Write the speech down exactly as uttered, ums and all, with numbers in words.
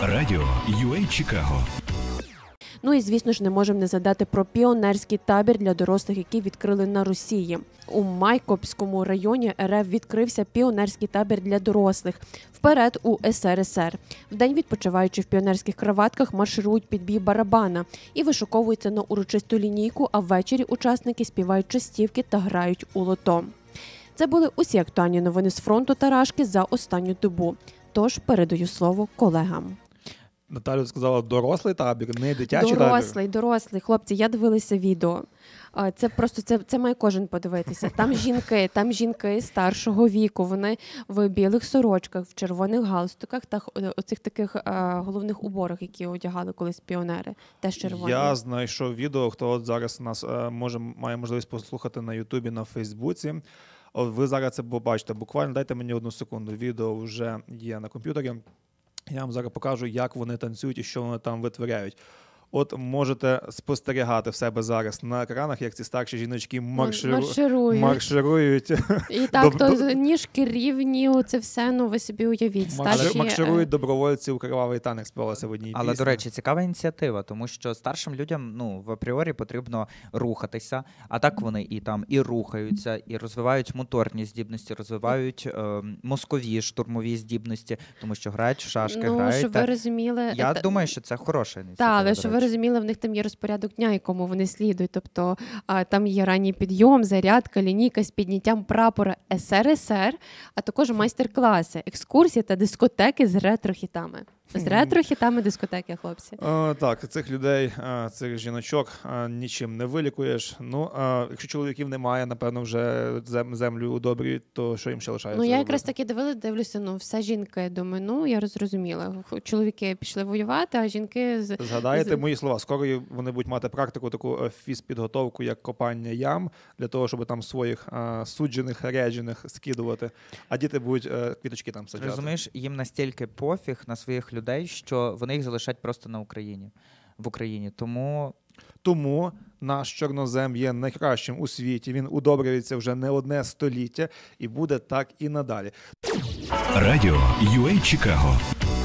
Радіо ю ей Чикаго. Ну і, звісно ж, не можемо не згадати про піонерський табір для дорослих, який відкрили на Росії. У Майкопському районі РФ відкрився піонерський табір для дорослих. Вперед у ес ер ес ер. Вдень, відпочиваючи в піонерських краватках, марширують під бій барабана і вишуковуються на урочисту лінійку, а ввечері учасники співають частівки та грають у лото. Це були усі актуальні новини з фронту та Рашки за останню добу. Тож передаю слово колегам. Наталю сказала, дорослий табір, не дитячий табір. Дорослий, дорослий. Хлопці, я дивилася відео. Це просто, це, це має кожен подивитися. Там жінки, там жінки старшого віку, вони в білих сорочках, в червоних галстуках та оцих таких а, головних уборах, які одягали колись піонери, теж червоні. Я знайшов відео, хто от зараз нас а, може, має можливість послухати на Ютубі, на Фейсбуці. От ви зараз це побачите. Буквально дайте мені одну секунду. Відео вже є на комп'ютері. Я вам зараз покажу, як вони танцюють і що вони там витворяють. От можете спостерігати в себе зараз на екранах, як ці старші жіночки марширу... марширують. марширують. І так, то ніжки рівні, це все, ну ви собі уявіть. Старші... Марширують добровольці у кривавий танець, співалися в одній пісні. Але, до речі, цікава ініціатива, тому що старшим людям, ну, в апріорі потрібно рухатися, а так вони і там і рухаються, і розвивають моторні здібності, розвивають е, мозкові, штурмові здібності, тому що грають в шашки, ну, грають. щоб ви розуміли... Я Та... думаю, що це хороша ініціатива. Так, але щоб ви розуміли, в них там є розпорядок дня, якому вони слідують. Тобто а, там є ранній підйом, зарядка, лінійка з підняттям прапора ес ер ес ер, а також майстер-класи, екскурсії та дискотеки з ретро-хітами. З ретро-хітами дискотеки, хлопці. А, так, цих людей, а, цих жіночок а, нічим не вилікуєш. Ну, а, якщо чоловіків немає, напевно, вже зем, землю удобрюють, то що їм ще лишається? Ну, я робити? якраз таки дивилася, дивлюся, ну, все жінки. Думаю, ну, я зрозуміла. Чоловіки пішли воювати, а жінки... З... Згадаєте з... мої слова. Скоро вони будуть мати практику, таку фізпідготовку, як копання ям, для того, щоб там своїх а, суджених, ряджених скидувати. А діти будуть а, квіточки там саджати. Розумієш, їм настільки пофіг на своїх людей, що вони їх залишать просто на Україні, в Україні. Тому... Тому наш чорнозем є найкращим у світі. Він удобрюється вже не одне століття і буде так і надалі. Радіо ю ей Чикаго.